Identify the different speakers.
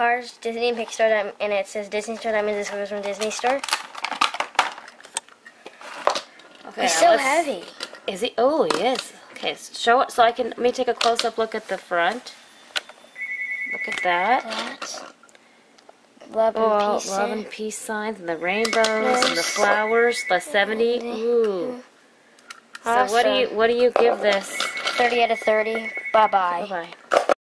Speaker 1: Cars, Disney and Pixar, and it says Disney Store Diamonds. This goes from Disney Store.
Speaker 2: Okay,
Speaker 1: It's so heavy.
Speaker 2: Is he? Oh, he is. Okay, show it so I can. Let me take a close-up look at the front. Look at that.
Speaker 1: Love and peace.
Speaker 2: Love and peace signs and the rainbows and the flowers. The 70. Ooh.
Speaker 1: Awesome.
Speaker 2: So what do you give this?
Speaker 1: 30 out of 30. Bye bye.
Speaker 2: Bye bye.